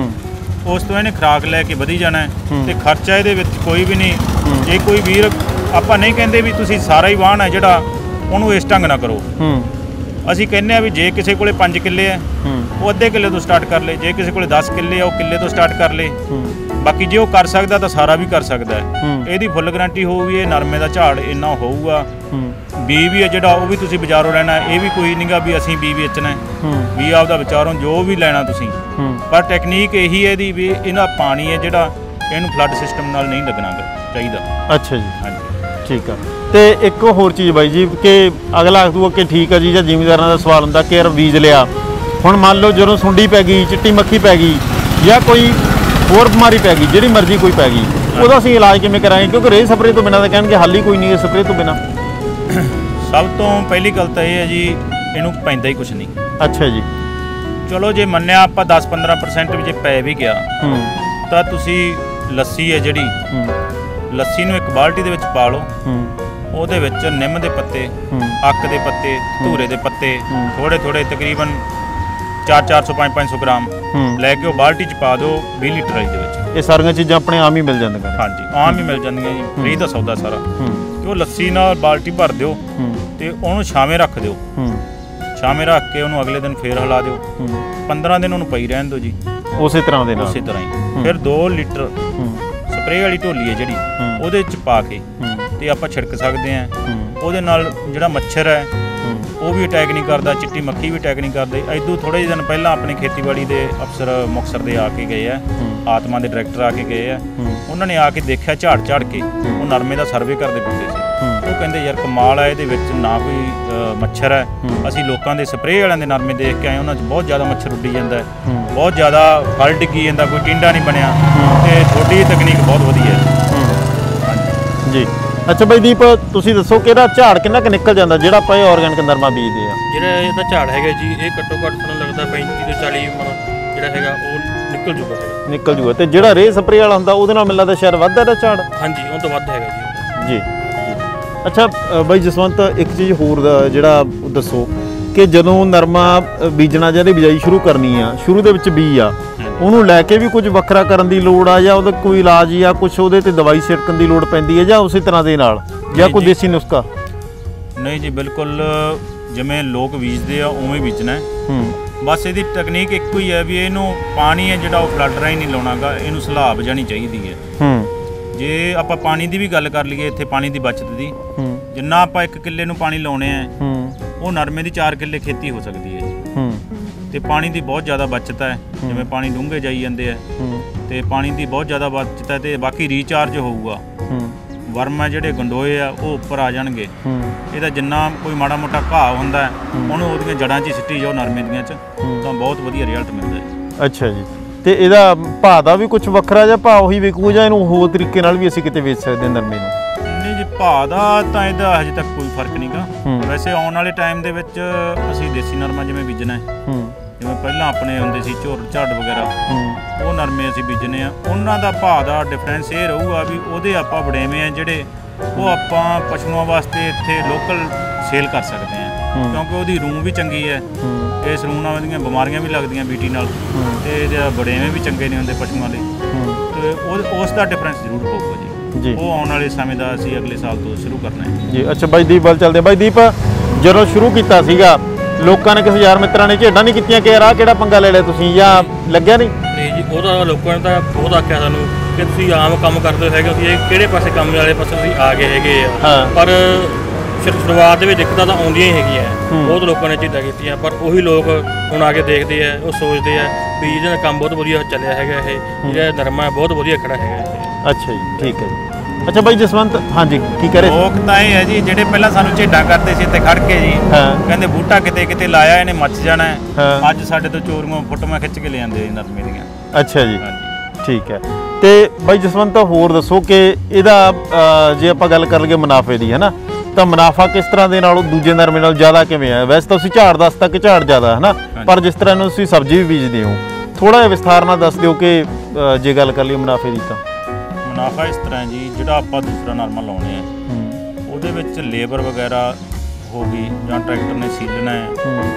ਉਸ ਤੋਂ ਇਹਨੇ ਖੁਰਾਕ ਲੈ ਕੇ ਵਧੀ ਜਾਣਾ ਹੈ ਤੇ ਖਰਚਾ ਇਹਦੇ ਵਿੱਚ ਕੋਈ ਵੀ ਨਹੀਂ। ਜੇ ਕੋਈ ਵੀਰ, ਆਪਾਂ ਨਹੀਂ ਕਹਿੰਦੇ ਵੀ ਤੁਸੀਂ ਸਾਰਾ ਹੀ ਵਾਹਣ ਹੈ ਜਿਹੜਾ ਉਹਨੂੰ ਇਸ ਢੰਗ ਨਾਲ ਕਰੋ। ਅਸੀਂ ਕਹਿੰਦੇ ਆ ਵੀ ਜੇ ਕਿਸੇ ਕੋਲੇ 5 ਕਿੱਲੇ ਹੈ ਉਹ ਅੱਧੇ ਕਿੱਲੇ ਤੋਂ ਸਟਾਰਟ ਕਰ ਲੇ, ਜੇ ਕਿਸੇ ਕੋਲੇ 10 ਕਿੱਲੇ ਆ ਉਹ ਕਿੱਲੇ ਤੋਂ ਸਟਾਰਟ ਕਰ ਲੇ। ਬਾਕੀ ਜੇ ਉਹ ਕਰ ਸਕਦਾ ਤਾਂ ਸਾਰਾ ਵੀ ਕਰ ਸਕਦਾ ਹੈ। ਇਹਦੀ ਫੁੱਲ ਗਰੰਟੀ ਹੋਊਗੀ। ਇਹ ਨਰਮੇ ਦਾ ਝਾੜ ਇੰਨਾ ਹੋਊਗਾ। ਬੀ ਵੀ ਹੈ ਜਿਹੜਾ ਉਹ ਵੀ ਤੁਸੀਂ ਬਾਜ਼ਾਰੋਂ ਲੈਣਾ, ਇਹ ਵੀ ਕੋਈ ਨਹੀਂਗਾ ਵੀ ਅਸੀਂ ਬੀ ਵੇਚਣਾ ਵੀ ਆਪਦਾ ਵਿਚਾਰੋਂ ਜੋ ਵੀ ਲੈਣਾ ਤੁਸੀਂ। ਪਰ ਟੈਕਨੀਕ ਇਹੀ ਹੈ ਇਹਦੀ ਵੀ ਇਹਦਾ ਪਾਣੀ ਹੈ ਜਿਹੜਾ ਇਹਨੂੰ ਫਲੱਡ ਸਿਸਟਮ ਨਾਲ ਨਹੀਂ ਲੱਗਣਾ ਚਾਹੀਦਾ। ਅੱਛਾ ਜੀ, ਹਾਂਜੀ, ਠੀਕ ਆ। ਤੇ ਇੱਕ ਹੋਰ ਚੀਜ਼ ਬਾਈ ਜੀ ਕਿ ਅਗਲਾ ਆਖਦੂਗਾ ਕਿ ਠੀਕ ਆ ਜੀ, ਜਾਂ ਜ਼ਿਮੀਂਦਾਰਾਂ ਦਾ ਸਵਾਲ ਹੁੰਦਾ ਕਿ ਯਾਰ ਬੀਜ ਲਿਆ, ਹੁਣ ਮੰਨ ਲਓ ਜਦੋਂ ਸੁੰਡੀ ਪੈ ਗਈ, ਚਿੱਟੀ ਮੱਖੀ ਪੈ ਗਈ ਜਾਂ ਕੋਈ ਹੋਰ ਬਿਮਾਰੀ ਪੈ ਗਈ, ਜਿਹੜੀ ਮਰਜ਼ੀ ਕੋਈ ਪੈ ਗਈ, ਉਹਦਾ ਅਸੀਂ ਇਲਾਜ ਕਿਵੇਂ ਕਰਾਂਗੇ? ਕਿਉਂਕਿ ਰੇਹ ਸਪਰੇਅ ਤੋਂ ਬਿਨਾਂ ਤਾਂ ਕਹਿਣਗੇ ਹੱਲ ਹੀ ਕੋਈ ਨਹੀਂ ਹੈ ਸਪਰੇਅ ਤੋਂ ਬਿਨਾਂ। ਸਭ ਤੋਂ ਪਹਿਲੀ ਗੱਲ ਤਾਂ ਇਹ ਹੈ ਜੀ, ਇਹਨੂੰ ਪੈਂਦਾ ਹੀ ਕੁਛ ਨਹੀਂ। ਅੱਛਾ ਜੀ। ਚਲੋ ਜੇ ਮੰਨਿਆ ਆਪਾਂ 10-15% ਵੀ ਜੇ ਪੈ ਵੀ ਗਿਆ ਤਾਂ ਤੁਸੀਂ ਲੱਸੀ ਹੈ ਜਿਹੜੀ, ਲੱਸੀ ਨੂੰ ਇੱਕ ਬਾਲਟੀ ਦੇ ਵਿੱਚ ਪਾ ਲਓ। ਉਹਦੇ ਵਿੱਚ ਨਿੰਮ ਦੇ ਪੱਤੇ, ਅੱਕ ਦੇ ਪੱਤੇ, ਧੂਰੇ ਦੇ ਪੱਤੇ ਥੋੜੇ ਤਕਰੀਬਨ 400 500 ਗ੍ਰਾਮ ਲੈ ਕੇ ਉਹ ਬਾਲਟੀ 'ਚ ਪਾ ਦਿਓ 20 ਲੀਟਰ ਵਾਲੀ ਦੇ ਵਿੱਚ। ਇਹ ਸਾਰੀਆਂ ਚੀਜ਼ਾਂ ਆਪਣੇ ਆਮ ਹੀ ਮਿਲ ਜਾਂਦੀਆਂ? ਹਾਂਜੀ, ਆਮ ਹੀ ਮਿਲ ਜਾਂਦੀਆਂ ਜੀ, ਫ੍ਰੀ ਦਾ ਸੌਦਾ ਸਾਰਾ। ਤੇ ਉਹ ਲੱਸੀ ਨਾਲ ਬਾਲਟੀ ਭਰ ਦਿਓ ਤੇ ਉਹਨੂੰ ਛਾਵੇਂ ਰੱਖ ਦਿਓ। ਛਾਵੇਂ ਰੱਖ ਕੇ ਉਹਨੂੰ ਅਗਲੇ ਦਿਨ ਫੇਰ ਹਿਲਾ ਦਿਓ। 15 ਦਿਨ ਉਹਨੂੰ ਪਈ ਰਹਿਣ ਦਿਓ ਜੀ, ਉਸੇ ਤਰ੍ਹਾਂ ਹੀ। ਫਿਰ 2 ਲੀਟਰ ਸਪਰੇਅ ਵਾਲੀ ਢੋਲੀ ਹੈ ਜਿਹੜੀ, ਉਹਦੇ 'ਚ ਪਾ ਕੇ ਤੇ ਆਪਾਂ ਛਿੜਕ ਸਕਦੇ ਹਾਂ। ਉਹਦੇ ਨਾਲ ਜਿਹੜਾ ਮੱਛਰ ਹੈ ਉਹ ਵੀ ਅਟੈਕ ਨਹੀਂ ਕਰਦਾ, ਚਿੱਟੀ ਮੱਖੀ ਵੀ ਅਟੈਕ ਨਹੀਂ ਕਰਦੇ। ਇਦੋਂ ਥੋੜ੍ਹੇ ਜਿਹੇ ਦਿਨ ਪਹਿਲਾਂ ਆਪਣੇ ਖੇਤੀਬਾੜੀ ਦੇ ਅਫਸਰ ਮੁਕਤਸਰ ਦੇ ਆ ਕੇ ਗਏ ਆ, ਆਤਮਾ ਦੇ ਡਾਇਰੈਕਟਰ ਆ ਕੇ ਗਏ ਆ। ਉਹਨਾਂ ਨੇ ਆ ਕੇ ਦੇਖਿਆ ਝਾੜ ਕੇ, ਉਹ ਨਰਮੇ ਦਾ ਸਰਵੇ ਕਰਦੇ ਫਿਰਦੇ ਸੀ। ਉਹ ਕਹਿੰਦੇ ਯਾਰ ਕਮਾਲ ਆ, ਇਹਦੇ ਵਿੱਚ ਨਾ ਕੋਈ ਮੱਛਰ ਹੈ। ਅਸੀਂ ਲੋਕਾਂ ਦੇ ਸਪਰੇਅ ਵਾਲਿਆਂ ਦੇ ਨਰਮੇ ਦੇਖ ਕੇ ਆਏ, ਉਹਨਾਂ 'ਚ ਬਹੁਤ ਜ਼ਿਆਦਾ ਮੱਛਰ ਉੱਡੀ ਜਾਂਦਾ, ਬਹੁਤ ਜ਼ਿਆਦਾ ਫਲ ਡਿੱਗੀ ਜਾਂਦਾ, ਕੋਈ ਟਿੰਡਾ ਨਹੀਂ ਬਣਿਆ। ਤੇ ਤੁਹਾਡੀ ਤਕਨੀਕ ਬਹੁਤ ਵਧੀਆ ਹੈ ਜੀ। ਅੱਛਾ ਬਾਈ ਦੀਪ, ਤੁਸੀਂ ਦੱਸੋ ਕਿ ਇਹਦਾ ਝਾੜ ਕਿੰਨਾ ਕੁ ਨਿਕਲ ਜਾਂਦਾ ਜਿਹੜਾ ਆਪਾਂ ਇਹ ਆਰਗੈਨਿਕ ਨਰਮਾ ਬੀਜਦੇ ਆ? ਜਿਹੜਾ ਇਹਦਾ ਝਾੜ ਹੈਗਾ ਜੀ, ਇਹ ਘੱਟੋ ਘੱਟ ਸਾਨੂੰ ਲੱਗਦਾ 35 ਤੋਂ 40 ਮਣ ਜਿਹੜਾ ਹੈਗਾ ਉਹ ਨਿਕਲ ਜੂਗਾ। ਤੇ ਜਿਹੜਾ ਰੇਹ ਸਪਰੇਅ ਵਾਲਾ ਹੁੰਦਾ ਉਹਦੇ ਨਾਲ ਮੈਨੂੰ ਲੱਗਦਾ ਸ਼ਾਇਦ ਵੱਧਦਾ ਇਹਦਾ ਝਾੜ? ਹਾਂਜੀ, ਉਹ ਤੋਂ ਵੱਧ ਹੈਗਾ ਜੀ। ਅੱਛਾ ਬਾਈ ਜਸਵੰਤ, ਇੱਕ ਚੀਜ਼ ਹੋਰ ਦਾ ਜਿਹੜਾ ਦੱਸੋ ਕਿ ਜਦੋਂ ਨਰਮਾ ਬੀਜਣਾ ਜਾਂ ਇਹਦੀ ਬਿਜਾਈ ਸ਼ੁਰੂ ਕਰਨੀ ਆ, ਸ਼ੁਰੂ ਦੇ ਵਿੱਚ ਬੀਜ ਆ, ਉਹਨੂੰ ਲੈ ਕੇ ਵੀ ਕੁਝ ਵੱਖਰਾ ਕਰਨ ਦੀ ਲੋੜ ਆ, ਜਾਂ ਉਹਦਾ ਕੋਈ ਇਲਾਜ ਜਾਂ ਕੁਝ ਉਹਦੇ ਤੇ ਦਵਾਈ ਛਿੜਕਣ ਦੀ ਲੋੜ ਪੈਂਦੀ ਹੈ, ਜਾਂ ਉਸੇ ਤਰ੍ਹਾਂ ਦੇ ਨਾਲ, ਜਾਂ ਕੋਈ ਦੇਸੀ ਨੁਸਖਾ? ਨਹੀਂ ਜੀ, ਬਿਲਕੁਲ ਜਿਵੇਂ ਲੋਕ ਬੀਜਦੇ ਆ ਉਵੇਂ ਬੀਜਣਾ ਹੈ। ਬਸ ਇਹਦੀ ਟੈਕਨੀਕ ਇੱਕੋ ਹੀ ਹੈ ਵੀ ਇਹਨੂੰ ਪਾਣੀ ਹੈ ਜਿਹੜਾ ਉਹ ਫਲੱਡ ਰਾਹੀਂ ਨਹੀਂ ਲਾਉਣਾਗਾ, ਇਹਨੂੰ ਸਲਾਬ ਜਾਣੀ ਚਾਹੀਦੀ ਹੈ। ਜੇ ਆਪਾਂ ਪਾਣੀ ਦੀ ਵੀ ਗੱਲ ਕਰ ਲਈਏ, ਇੱਥੇ ਪਾਣੀ ਦੀ ਬਚਤ ਦੀ, ਜਿੰਨਾ ਆਪਾਂ 1 ਕਿੱਲੇ ਨੂੰ ਪਾਣੀ ਲਾਉਣੇ ਆ, ਉਹ ਨਰਮੇ ਦੀ 4 ਕਿੱਲੇ ਖੇਤੀ ਹੋ ਸਕਦੀ ਹੈ। ਤੇ ਪਾਣੀ ਦੀ ਬਹੁਤ ਜ਼ਿਆਦਾ ਬਚਤ ਹੈ, ਜਿਵੇਂ ਪਾਣੀ ਡੂੰਘੇ ਜਾਈ ਜਾਂਦੇ ਆ ਤੇ ਪਾਣੀ ਦੀ ਬਹੁਤ ਜ਼ਿਆਦਾ ਬਚਤ ਹੈ। ਤੇ ਬਾਕੀ ਰੀਚਾਰਜ ਹੋਊਗਾ, ਵਰਮ ਹੈ ਜਿਹੜੇ ਗੰਡੋਏ ਆ ਉਹ ਉੱਪਰ ਆ ਜਾਣਗੇ। ਇਹਦਾ ਜਿੰਨਾ ਕੋਈ ਮਾੜਾ ਮੋਟਾ ਘਾਹ ਹੁੰਦਾ ਉਹਨੂੰ ਉਹਦੀਆਂ ਜੜ੍ਹਾਂ 'ਚ ਸਿੱਟੀ ਜਾਓ ਨਰਮੇ ਦੀਆਂ 'ਚ, ਤਾਂ ਬਹੁਤ ਵਧੀਆ ਰਿਜ਼ਲਟ ਮਿਲਦਾ ਹੈ। ਅੱਛਾ ਜੀ। ਤੇ ਇਹਦਾ ਭਾਅ ਦਾ ਵੀ ਕੁਝ ਵੱਖਰਾ, ਜਾਂ ਭਾਅ ਉਹੀ ਵਿਕੂ, ਜਾਂ ਇਹਨੂੰ ਹੋਰ ਤਰੀਕੇ ਨਾਲ ਵੀ ਅਸੀਂ ਕਿਤੇ ਵੇਚ ਸਕਦੇ ਨਰਮੇ ਨੂੰ? ਨਹੀਂ ਜੀ, ਭਾਅ ਦਾ ਤਾਂ ਇਹਦਾ ਹਜੇ ਤੱਕ ਕੋਈ ਫਰਕ ਨਹੀਂਗਾ। ਵੈਸੇ ਆਉਣ ਵਾਲੇ ਟਾਈਮ ਦੇ ਵਿੱਚ ਅਸੀਂ ਦੇਸੀ ਨਰਮਾ ਜਿਵੇਂ ਬੀਜਣਾ ਹੈ, ਜਿਵੇਂ ਪਹਿਲਾਂ ਆਪਣੇ ਹੁੰਦੇ ਸੀ ਝੋਰ ਝਾੜ ਵਗੈਰਾ, ਉਹ ਨਰਮੇ ਅਸੀਂ ਬੀਜਣੇ ਆ, ਉਹਨਾਂ ਦਾ ਭਾਅ ਦਾ ਡਿਫਰੈਂਸ ਇਹ ਰਹੂਗਾ ਵੀ ਉਹਦੇ ਆਪਾਂ ਵੜੇਵੇਂ ਆ ਜਿਹੜੇ ਉਹ ਆਪਾਂ ਪਸ਼ੂਆਂ ਵਾਸਤੇ ਇੱਥੇ ਲੋਕਲ ਸੇਲ ਕਰ ਸਕਦੇ ਆ, ਕਿਉਂਕਿ ਉਹਦੀ ਰੂਹ ਵੀ ਚੰਗੀ ਹੈ। ਇਸ ਰੂਹ ਨਾਲ ਉਹਦੀਆਂ ਬਿਮਾਰੀਆਂ ਵੀ ਲੱਗਦੀਆਂ ਬੀਟੀ ਨਾਲ, ਤੇ ਇਹਦੇ ਵੜੇਵੇਂ ਵੀ ਚੰਗੇ ਨਹੀਂ ਹੁੰਦੇ ਪਸ਼ੂਆਂ ਲਈ, ਤੇ ਉਸ ਦਾ ਡਿਫਰੈਂਸ ਜ਼ਰੂਰ ਪਊਗਾ ਜੀ। ਉਹ ਆਉਣ ਵਾਲੇ ਸਮੇਂ ਦਾ ਅਸੀਂ ਅਗਲੇ ਸਾਲ ਤੋਂ ਸ਼ੁਰੂ ਕਰਨਾ ਹੈ ਜੀ। ਅੱਛਾ ਬਾਈ ਦੀਪ ਵੱਲ ਚੱਲਦੇ। ਬਾਈ ਦੀਪ, ਜਦੋਂ ਸ਼ੁਰੂ ਕੀਤਾ ਸੀਗਾ ਲੋਕਾਂ ਨੇ, ਕਿਸੇ ਯਾਰ ਮਿੱਤਰਾਂ ਨੇ ਝੇਡਾਂ ਨਹੀਂ ਕੀਤੀਆਂ ਕਿ ਯਾਰ ਆਹ ਕਿਹੜਾ ਪੰਗਾ ਲੈ ਲਿਆ ਤੁਸੀਂ, ਜਾਂ ਲੱਗਿਆ ਨਹੀਂ? ਨਹੀਂ ਜੀ, ਉਹਦਾ ਲੋਕਾਂ ਨੇ ਤਾਂ ਬਹੁਤ ਆਖਿਆ ਸਾਨੂੰ ਕਿ ਤੁਸੀਂ ਆਮ ਕੰਮ ਕਰਦੇ ਹੈਗੇ, ਤੁਸੀਂ ਇਹ ਕਿਹੜੇ ਪਾਸੇ ਕੰਮ ਵਾਲੇ ਪਾਸੇ ਤੁਸੀਂ ਆ ਗਏ ਹੈਗੇ ਆ। ਪਰ ਸ਼ੁਰੂਆਤ ਦੇ ਵਿੱਚ ਦਿੱਕਤਾਂ ਤਾਂ ਆਉਂਦੀਆਂ ਹੀ ਹੈਗੀਆਂ, ਬਹੁਤ ਲੋਕਾਂ ਨੇ ਝੇਡਾਂ ਕੀਤੀਆਂ, ਪਰ ਉਹੀ ਲੋਕ ਹੁਣ ਆ ਕੇ ਦੇਖਦੇ ਆ, ਉਹ ਸੋਚਦੇ ਆ ਵੀ ਇਹਦਾ ਕੰਮ ਬਹੁਤ ਵਧੀਆ ਚੱਲਿਆ ਹੈਗਾ, ਇਹ ਜਿਹੜਾ ਨਰਮਾ ਬਹੁਤ ਵਧੀਆ ਖੜਾ ਹੈਗਾ ਇਹ। ਅੱਛਾ ਜੀ, ਠੀਕ ਹੈ ਜੀ। ਅੱਛਾ ਬਾਈ ਜਸਵੰਤ, ਹਾਂਜੀ ਕੀ ਕਰੇ? ਲੋਕ ਤਾਂ ਇਹ ਹੈ ਜੀ ਜਿਹੜੇ ਪਹਿਲਾਂ ਸਾਨੂੰ ਝੇਡਾਂ ਕਰਦੇ ਸੀ ਇੱਥੇ ਖੜ ਕੇ ਜੀ, ਕਹਿੰਦੇ ਬੂਟਾ ਕਿਤੇ ਕਿਤੇ ਲਾਇਆ ਇਹਨੇ ਮੱਚ ਜਾਣਾ ਹੈ, ਅੱਜ ਸਾਡੇ ਤੋਂ ਚੋਰੀਆਂ ਫੋਟੋਆਂ ਖਿੱਚ ਕੇ ਲੈ ਜਾਂਦੇ ਨਰਮੇ ਦੀਆਂ। ਅੱਛਾ ਜੀ, ਠੀਕ ਹੈ। ਤੇ ਬਾਈ ਜਸਵੰਤ ਹੋਰ ਦੱਸੋ ਕਿ ਇਹਦਾ ਜੇ ਆਪਾਂ ਗੱਲ ਕਰ ਲਈਏ ਮੁਨਾਫੇ ਦੀ, ਹੈ ਨਾ, ਤਾਂ ਮੁਨਾਫਾ ਕਿਸ ਤਰ੍ਹਾਂ ਦੇ ਨਾਲ ਦੂਜੇ ਨਰਮੇ ਨਾਲ ਜ਼ਿਆਦਾ ਕਿਵੇਂ ਆ? ਵੈਸੇ ਤਾਂ ਤੁਸੀਂ ਝਾੜ ਦੱਸ ਤੱਕ ਝਾੜ ਜ਼ਿਆਦਾ ਹੈ ਨਾ, ਪਰ ਜਿਸ ਤਰ੍ਹਾਂ ਨੂੰ ਤੁਸੀਂ ਸਬਜ਼ੀ ਵੀ ਬੀਜਦੇ ਹੋ, ਥੋੜਾ ਜਿਹਾ ਵਿਸਥਾਰ ਨਾਲ ਦੱਸ ਦਿਓ ਕਿ ਜੇ ਗੱਲ ਕਰ ਲਈਏ ਮੁਨਾਫੇ ਦੀ ਤਾਂ। ਮੁਨਾਫਾ ਇਸ ਤਰ੍ਹਾਂ ਜੀ, ਜਿਹੜਾ ਆਪਾਂ ਦੂਸਰਾ ਨਰਮਾ ਲਾਉਣੇ ਆ ਉਹਦੇ ਵਿੱਚ ਲੇਬਰ ਵਗੈਰਾ ਹੋ ਗਈ ਜਾਂ ਟਰੈਕਟਰ ਨੇ ਸੀਲਣਾ ਹੈ,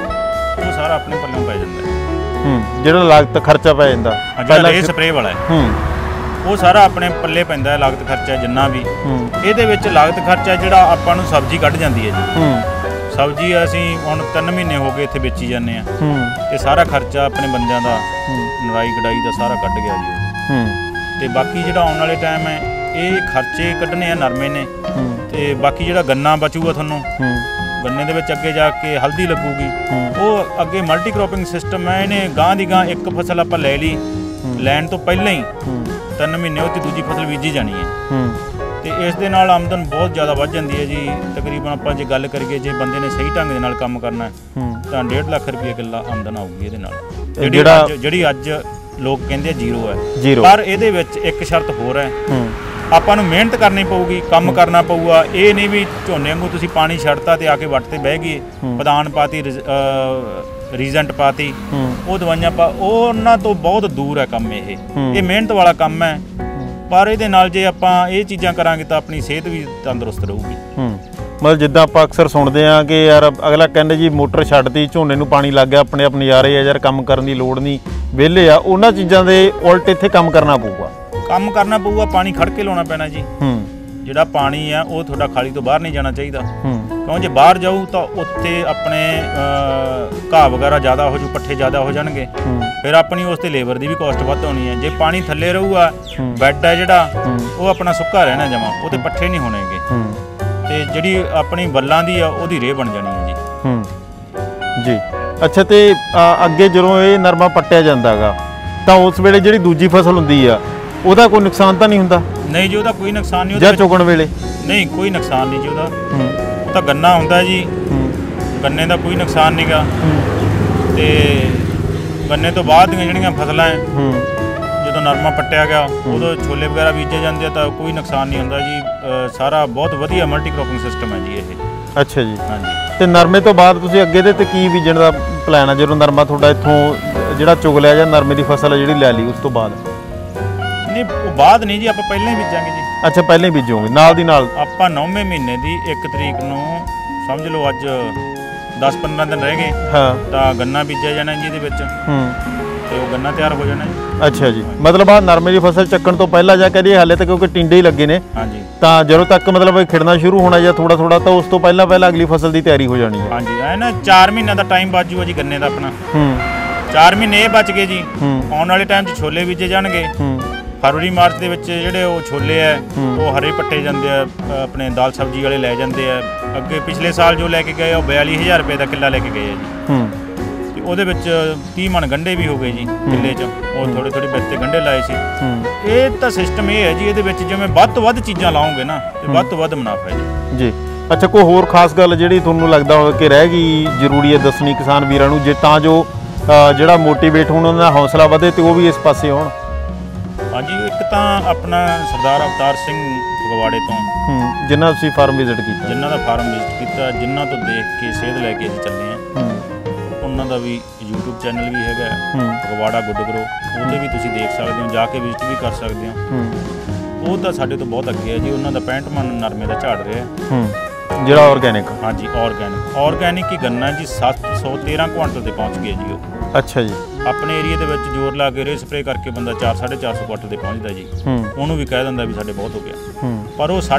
ਉਹ ਸਾਰਾ ਆਪਣੇ ਪੱਲਿਓਂ ਪੈ ਜਾਂਦਾ ਹੈ। ਜਿਹੜਾ ਲਾਗਤ ਖਰਚਾ ਪੈ ਜਾਂਦਾ ਜਿਹੜਾ ਇਹ ਸਪਰੇਅ ਵਾਲਾ ਹੈ, ਉਹ ਸਾਰਾ ਆਪਣੇ ਪੱਲੇ ਪੈਂਦਾ ਹੈ, ਲਾਗਤ ਖਰਚਾ ਜਿੰਨਾ ਵੀ। ਇਹਦੇ ਵਿੱਚ ਲਾਗਤ ਖਰਚਾ ਜਿਹੜਾ ਆਪਾਂ ਨੂੰ ਸਬਜ਼ੀ ਕੱਢ ਜਾਂਦੀ ਹੈ ਜੀ। ਸਬਜ਼ੀ ਅਸੀਂ ਹੁਣ 3 ਮਹੀਨੇ ਹੋ ਗਏ ਇੱਥੇ ਵੇਚੀ ਜਾਂਦੇ ਆ, ਤੇ ਸਾਰਾ ਖਰਚਾ ਆਪਣੇ ਬੰਦਿਆਂ ਦਾ ਨਰਾਈ ਕਢਾਈ ਦਾ ਸਾਰਾ ਕੱਢ ਗਿਆ ਜੀ। ਤੇ ਬਾਕੀ ਜਿਹੜਾ ਆਉਣ ਵਾਲੇ ਟਾਈਮ ਹੈ ਇਹ ਖਰਚੇ ਕੱਢਣੇ ਆ ਨਰਮੇ ਨੇ, ਤੇ ਬਾਕੀ ਜਿਹੜਾ ਗੰਨਾ ਬਚੂਗਾ ਤੁਹਾਨੂੰ, ਗੰਨੇ ਦੇ ਵਿੱਚ ਅੱਗੇ ਜਾ ਕੇ ਹਲਦੀ ਲੱਗੂਗੀ, ਉਹ ਅੱਗੇ ਮਲਟੀ ਕ੍ਰੋਪਿੰਗ ਸਿਸਟਮ ਹੈ। ਇਹਨੇ ਗਾਂ ਦੀ ਗਾਂ ਇੱਕ ਫਸਲ ਆਪਾਂ ਲੈ ਲਈ, ਲੈਣ ਤੋਂ ਪਹਿਲਾਂ ਹੀ 3 ਮਹੀਨੇ ਉਹ 'ਤੇ ਦੂਜੀ ਫਸਲ ਬੀਜੀ ਜਾਣੀ ਹੈ, ਤੇ ਇਸ ਦੇ ਨਾਲ ਆਮਦਨ ਬਹੁਤ ਜ਼ਿਆਦਾ ਵੱਧ ਜਾਂਦੀ ਹੈ ਜੀ। ਤਕਰੀਬਨ ਆਪਾਂ ਜੇ ਗੱਲ ਕਰੀਏ, ਜੇ ਬੰਦੇ ਨੇ ਸਹੀ ਢੰਗ ਦੇ ਨਾਲ ਕੰਮ ਕਰਨਾ ਤਾਂ 1.5 ਲੱਖ ਰੁਪਏ ਕਿੱਲਾ ਆਮਦਨ ਆਊਗੀ ਇਹਦੇ ਨਾਲ, ਜਿਹੜੀ ਅੱਜ ਲੋਕ ਕਹਿੰਦੇ ਆ ਜ਼ੀਰੋ ਹੈ। ਪਰ ਇਹਦੇ ਵਿੱਚ ਇੱਕ ਸ਼ਰਤ ਹੋਰ ਹੈ, ਆਪਾਂ ਨੂੰ ਮਿਹਨਤ ਕਰਨੀ ਪਊਗੀ, ਕੰਮ ਕਰਨਾ ਪਊਗਾ। ਇਹ ਨਹੀਂ ਵੀ ਝੋਨੇ ਵਾਂਗੂ ਤੁਸੀਂ ਪਾਣੀ ਛੱਡਤਾ ਤੇ ਆ ਕੇ ਵੱਟ ਤੇ ਬਹਿ ਗਏ, ਪ੍ਰਧਾਨ ਪਾਤੀ, ਰੀਜੈਂਟ ਪਾਤੀ, ਉਹ ਦਵਾਈਆਂ ਪਾ, ਉਹ ਉਹਨਾਂ ਤੋਂ ਬਹੁਤ ਦੂਰ ਹੈ ਕੰਮ। ਇਹ ਮਿਹਨਤ ਵਾਲਾ ਕੰਮ ਹੈ, ਪਰ ਇਹਦੇ ਨਾਲ ਜੇ ਆਪਾਂ ਇਹ ਚੀਜ਼ਾਂ ਕਰਾਂਗੇ ਤਾਂ ਆਪਣੀ ਸਿਹਤ ਵੀ ਤੰਦਰੁਸਤ ਰਹੂਗੀ। ਮਤਲਬ ਜਿੱਦਾਂ ਆਪਾਂ ਅਕਸਰ ਸੁਣਦੇ ਹਾਂ ਕਿ ਯਾਰ ਅਗਲਾ ਕਹਿੰਦੇ ਜੀ ਮੋਟਰ ਛੱਡਤੀ, ਝੋਨੇ ਨੂੰ ਪਾਣੀ ਲੱਗ ਗਿਆ, ਆਪਣੇ ਆਪਣੇ ਨਜ਼ਾਰੇ ਆ ਯਾਰ, ਕੰਮ ਕਰਨ ਦੀ ਲੋੜ ਨਹੀਂ, ਵਿਹਲੇ ਆ। ਉਹਨਾਂ ਚੀਜ਼ਾਂ ਦੇ ਉਲਟ ਇੱਥੇ ਕੰਮ ਕਰਨਾ ਪਊਗਾ, ਪਾਣੀ ਖੜ ਕੇ ਲਾਉਣਾ ਪੈਣਾ ਜੀ। ਜਿਹੜਾ ਪਾਣੀ ਆ ਉਹ ਤੁਹਾਡਾ ਖਾਲੀ ਤੋਂ ਬਾਹਰ ਨਹੀਂ ਜਾਣਾ ਚਾਹੀਦਾ, ਕਿਉਂ ਜੇ ਬਾਹਰ ਜਾਊ ਤਾਂ ਉੱਥੇ ਆਪਣੇ ਘਾਹ ਵਗੈਰਾ ਜ਼ਿਆਦਾ ਹੋ ਜੂ, ਪੱਠੇ ਜ਼ਿਆਦਾ ਹੋ ਜਾਣਗੇ, ਫਿਰ ਆਪਣੀ ਉਸ 'ਤੇ ਲੇਬਰ ਦੀ ਵੀ ਕੋਸਟ ਵੱਧ ਹੋਣੀ ਹੈ। ਜੇ ਪਾਣੀ ਥੱਲੇ ਰਹੂਗਾ, ਬੈੱਡ ਹੈ ਜਿਹੜਾ ਉਹ ਆਪਣਾ ਸੁੱਕਾ ਰਹਿਣਾ ਜਮਾਂ, ਉਹ 'ਤੇ ਪੱਠੇ ਨਹੀਂ ਹੋਣਗੇ, ਤੇ ਜਿਹੜੀ ਆਪਣੀ ਬੱਲਾਂ ਦੀ ਆ ਉਹਦੀ ਰੇਹ ਬਣ ਜਾਣੀ ਹੈ ਜੀ। ਅੱਛਾ, ਤੇ ਅੱਗੇ ਜਦੋਂ ਇਹ ਨਰਮਾ ਪੱਟਿਆ ਜਾਂਦਾ ਗਾ ਤਾਂ ਉਸ ਵੇਲੇ ਜਿਹੜੀ ਦੂਜੀ ਫਸਲ ਹੁੰਦੀ ਆ ਉਹਦਾ ਕੋਈ ਨੁਕਸਾਨ ਤਾਂ ਨਹੀਂ ਹੁੰਦਾ? ਨਹੀਂ ਜੀ, ਉਹਦਾ ਕੋਈ ਨੁਕਸਾਨ ਨਹੀਂ। ਜਾਂ ਚੁਗਣ ਵੇਲੇ? ਨਹੀਂ, ਕੋਈ ਨੁਕਸਾਨ ਨਹੀਂ ਜੀ ਉਹਦਾ। ਉਹ ਤਾਂ ਗੰਨਾ ਹੁੰਦਾ ਜੀ, ਗੰਨੇ ਦਾ ਕੋਈ ਨੁਕਸਾਨ ਨਹੀਂਗਾ। ਤੇ ਗੰਨੇ ਤੋਂ ਬਾਅਦ ਦੀਆਂ ਜਿਹੜੀਆਂ ਫਸਲਾਂ ਹੈ, ਜਦੋਂ ਨਰਮਾ ਪੱਟਿਆ ਗਿਆ ਉਦੋਂ ਛੋਲੇ ਵਗੈਰਾ ਬੀਜੇ ਜਾਂਦੇ ਆ ਤਾਂ ਕੋਈ ਨੁਕਸਾਨ ਨਹੀਂ ਹੁੰਦਾ ਜੀ। ਸਾਰਾ ਬਹੁਤ ਵਧੀਆ ਮਲਟੀ ਕ੍ਰੋਪਿੰਗ ਸਿਸਟਮ ਹੈ ਜੀ ਇਹ। ਅੱਛਾ ਜੀ, ਹਾਂਜੀ। ਤੇ ਨਰਮੇ ਤੋਂ ਬਾਅਦ ਤੁਸੀਂ ਅੱਗੇ ਦੇ ਤੇ ਕੀ ਬੀਜਣ ਦਾ ਪਲਾਨ ਹੈ? ਜਦੋਂ ਨਰਮਾ ਤੁਹਾਡਾ ਇੱਥੋਂ ਜਿਹੜਾ ਚੁਗ ਲਿਆ ਜਾਂ ਨਰਮੇ ਦੀ ਫਸਲ ਹੈ ਜਿਹੜੀ ਲੈ ਲਈ, ਉਸ ਤੋਂ ਬਾਅਦ? ਨਹੀਂ, ਉਹ ਬਾਅਦ ਨਹੀਂ ਜੀ, ਆਪਾਂ ਪਹਿਲਾਂ ਹੀ ਬੀਜਾਂਗੇ ਜੀ। ਅੱਛਾ, ਪਹਿਲਾਂ ਹੀ ਬੀਜੋਗੇ ਨਾਲ ਦੀ ਨਾਲ? ਆਪਾਂ 9ਵੇਂ ਮਹੀਨੇ ਦੀ 1 ਤਰੀਕ ਨੂੰ, ਸਮਝ ਲਓ ਅੱਜ 10-15 ਦਿਨ ਰਹਿ ਗਏ ਹਾਂ ਤਾਂ ਗੰਨਾ ਬੀਜਿਆ ਜਾਣਾ ਜੀ ਇਹਦੇ ਵਿੱਚ ਤੇ ਉਹ ਗੰਨਾ ਤਿਆਰ ਹੋ ਜਾਣਾ ਜੀ। ਅੱਛਾ ਜੀ, ਮਤਲਬ ਆ ਨਰਮੇ ਦੀ ਫਸਲ ਚੱਕਣ ਤੋਂ ਪਹਿਲਾਂ ਜਾਂ ਕਰੀਏ ਹਾਲੇ ਤੱਕ ਕਿਉਂਕਿ ਟਿੰਡੇ ਹੀ ਲੱਗੇ ਨੇ ਹਾਂਜੀ ਤਾਂ ਜਦੋਂ ਤੱਕ ਮਤਲਬ ਖਿੜਨਾ ਸ਼ੁਰੂ ਹੋਣਾ ਜਾਂ ਥੋੜਾ ਥੋੜਾ ਤਾਂ ਉਸ ਤੋਂ ਪਹਿਲਾਂ ਅਗਲੀ ਫਸਲ ਦੀ ਤਿਆਰੀ ਹੋ ਜਾਣੀ ਹੈ। ਹਾਂਜੀ ਐ ਨਾ 4 ਮਹੀਨਿਆਂ ਦਾ ਟਾਈਮ ਬਚ ਜੂਗਾ ਜੀ ਗੰਨੇ ਦਾ ਆਪਣਾ 4 ਮਹੀਨੇ ਇਹ ਬਚ ਗਏ ਜੀ। ਆਉਣ ਵਾਲੇ ਟਾਈਮ 'ਚ ਛੋਲੇ ਬੀਜੇ ਜਾਣਗੇ। ਫਰਵਰੀ ਮਾਰਚ ਦੇ ਵਿੱਚ ਜਿਹੜੇ ਉਹ ਛੋਲੇ ਆ ਉਹ ਹਰੇ ਪੱਟੇ ਜਾਂਦੇ ਆ, ਆਪਣੇ ਦਾਲ ਸਬਜ਼ੀ ਵਾਲੇ ਲੈ ਜਾਂਦੇ ਆ। ਅੱਗੇ ਪਿਛਲੇ ਸਾਲ ਜੋ ਲੈ ਕੇ ਗਏ ਉਹ 42000 ਰੁਪਏ ਦਾ ਕਿੱਲਾ ਲੈ ਕੇ ਗਏ ਆ ਜੀ। ਤੇ ਉਹਦੇ ਵਿੱਚ 30 ਮਣ ਗੰਢੇ ਵੀ ਹੋ ਗਏ ਜੀ ਕਿੱਲੇ 'ਚ। ਉਹ ਥੋੜੇ ਵਿੱਚ ਤੇ ਗੰਢੇ ਲਾਏ ਸੀ। ਇਹ ਤਾਂ ਸਿਸਟਮ ਇਹ ਹੈ ਜੀ, ਇਹਦੇ ਵਿੱਚ ਜਿਵੇਂ ਵੱਧ ਤੋਂ ਵੱਧ ਚੀਜ਼ਾਂ ਲਾਓਗੇ ਨਾ ਤੇ ਵੱਧ ਤੋਂ ਵੱਧ ਮੁਨਾਫਾ ਹੈ ਜੀ। ਅੱਛਾ, ਕੋਈ ਹੋਰ ਖਾਸ ਗੱਲ ਜਿਹੜੀ ਤੁਹਾਨੂੰ ਲੱਗਦਾ ਹੋਵੇ ਕਿ ਰਹਿ ਗਈ ਜ਼ਰੂਰੀ ਹੈ ਦੱਸਣੀ ਕਿਸਾਨ ਵੀਰਾਂ ਨੂੰ, ਜੇ ਤਾਂ ਜੋ ਜਿਹੜਾ ਮੋਟੀਵੇਟ ਹੋਣ ਉਹਨਾਂ ਦਾ ਹੌਸਲਾ ਵਧੇ ਤੇ ਉਹ ਵੀ ਇਸ ਪਾਸੇ ਆਉਣ? ਹਾਂਜੀ, ਇੱਕ ਤਾਂ ਆਪਣਾ ਸਰਦਾਰ ਅਵਤਾਰ ਸਿੰਘ ਫਗਵਾੜੇ ਤੋਂ ਜਿਨ੍ਹਾਂ ਤੁਸੀਂ ਫਾਰਮ ਵਿਜ਼ਿਟ ਕੀਤਾ, ਜਿਨ੍ਹਾਂ ਦਾ ਫਾਰਮ ਵਿਜ਼ਿਟ ਕੀਤਾ, ਜਿਨ੍ਹਾਂ ਤੋਂ ਦੇਖ ਕੇ ਸੇਧ ਲੈ ਕੇ ਅਸੀਂ ਚੱਲੇ ਹਾਂ। ਉਹਨਾਂ ਦਾ ਵੀ YouTube ਚੈਨਲ ਵੀ ਹੈਗਾ ਫਗਵਾੜਾ ਗੁੱਡ ਗਰੋ, ਉਹਦੇ ਵੀ ਤੁਸੀਂ ਦੇਖ ਸਕਦੇ ਹੋ, ਜਾ ਕੇ ਵਿਜ਼ਿਟ ਵੀ ਕਰ ਸਕਦੇ ਹੋ। ਉਹ ਤਾਂ ਸਾਡੇ ਤੋਂ ਬਹੁਤ ਅੱਗੇ ਹੈ ਜੀ। ਉਹਨਾਂ ਦਾ 65 ਮਣ ਨਰਮੇ ਦਾ ਝਾੜ ਰਿਹਾ ਜਿਹੜਾ ਆਰਗੈਨਿਕ। ਹਾਂਜੀ, ਆਰਗੈਨਿਕ ਹੀ ਗੰਨਾ ਜੀ 713 ਕੁਆਂਟਲ ਤੇ ਪਹੁੰਚ ਗਿਆ ਜੀ ਉਹ। ਅੱਛਾ ਜੀ। ਆਪਣੇ ਏਰੀਆ ਦੇ ਵਿੱਚ ਜ਼ੋਰ ਲਾ ਕੇ ਰੇ ਸਪਰੇ ਕਰਕੇ ਬੰਦਾ 400-450 ਕੁਆਂਟਲ ਤੇ ਪਹੁੰਚਦਾ ਜੀ। ਉਹਨੂੰ ਵੀ ਕਹਿ ਦਿੰਦਾ ਵੀ ਸਾਡੇ ਬਹੁਤ ਹੋ ਗਿਆ, ਪਰ ਉਹ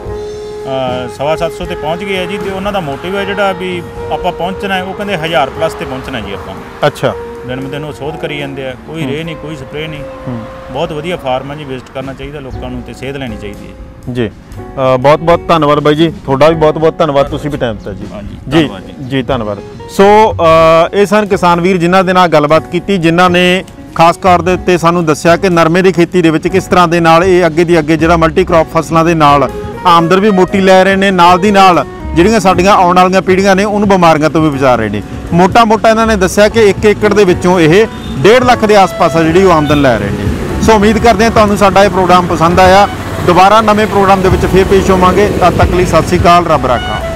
750 ਤੇ ਪਹੁੰਚ ਗਏ ਆ ਜੀ। ਤੇ ਉਹਨਾਂ ਦਾ ਮੋਟਿਵ ਹੈ ਜਿਹੜਾ ਵੀ ਆਪਾਂ ਪਹੁੰਚਣਾ ਹੈ, ਉਹ ਕਹਿੰਦੇ 1000 ਪਲੱਸ ਤੇ ਪਹੁੰਚਣਾ ਜੀ ਆਪਾਂ। ਅੱਛਾ, ਦਿਨ ਬ ਦਿਨ ਉਹ ਸੋਧ ਕਰੀ ਜਾਂਦੇ ਆ, ਕੋਈ ਰੇ ਨਹੀਂ ਕੋਈ ਸਪਰੇ ਨਹੀਂ। ਬਹੁਤ ਵਧੀਆ ਫਾਰਮ ਹੈ ਜੀ, ਵਿਜ਼ਿਟ ਕਰਨਾ ਚਾਹੀਦਾ ਲੋਕਾਂ ਨੂੰ ਤੇ ਸੇਧ ਲੈਣੀ ਚਾਹੀਦੀ ਹੈ ਜੀ। ਬਹੁਤ ਬਹੁਤ ਧੰਨਵਾਦ ਬਾਈ ਜੀ, ਤੁਹਾਡਾ ਵੀ ਬਹੁਤ ਬਹੁਤ ਧੰਨਵਾਦ, ਤੁਸੀਂ ਵੀ ਟਾਈਮ ਦਿੱਤਾ ਜੀ। ਜੀ ਧੰਨਵਾਦ। ਸੋ ਇਹ ਸਨ ਕਿਸਾਨ ਵੀਰ ਜਿਨ੍ਹਾਂ ਦੇ ਨਾਲ ਗੱਲਬਾਤ ਕੀਤੀ, ਜਿਨ੍ਹਾਂ ਨੇ ਖਾਸ ਤੌਰ ਦੇ ਉੱਤੇ ਸਾਨੂੰ ਦੱਸਿਆ ਕਿ ਨਰਮੇ ਦੀ ਖੇਤੀ ਦੇ ਵਿੱਚ ਕਿਸ ਤਰ੍ਹਾਂ ਦੇ ਨਾਲ ਇਹ ਅੱਗੇ ਦੀ ਅੱਗੇ ਜਿਹੜਾ ਮਲਟੀ ਕ੍ਰੌਪ ਫਸਲਾਂ ਦੇ ਨਾਲ ਆਮਦਨ ਵੀ ਮੋਟੀ ਲੈ ਰਹੇ ਨੇ, ਨਾਲ ਦੀ ਨਾਲ ਜਿਹੜੀਆਂ ਸਾਡੀਆਂ ਆਉਣ ਵਾਲੀਆਂ ਪੀੜ੍ਹੀਆਂ ਨੇ ਉਹਨੂੰ ਬਿਮਾਰੀਆਂ ਤੋਂ ਵੀ ਬਚਾ ਰਹੇ ਨੇ। ਮੋਟਾ ਇਹਨਾਂ ਨੇ ਦੱਸਿਆ ਕਿ 1 ਏਕੜ ਦੇ ਵਿੱਚੋਂ ਇਹ 1.5 ਲੱਖ ਦੇ ਆਸ-ਪਾਸ ਆ ਜਿਹੜੀ ਉਹ ਆਮਦਨ ਲੈ ਰਹੇ ਨੇ। ਸੋ ਉਮੀਦ ਕਰਦੇ ਹਾਂ ਤੁਹਾਨੂੰ ਸਾਡਾ ਇਹ ਪ੍ਰੋਗਰਾਮ ਪਸੰਦ ਆਇਆ। ਦੁਬਾਰਾ ਨਵੇਂ ਪ੍ਰੋਗਰਾਮ ਦੇ ਵਿੱਚ ਫਿਰ ਪੇਸ਼ ਹੋਵਾਂਗੇ। ਤਦ ਤੱਕ ਲਈ ਸਤਿ ਸ਼੍ਰੀ ਅਕਾਲ, ਰੱਬ ਰਾਖਾ।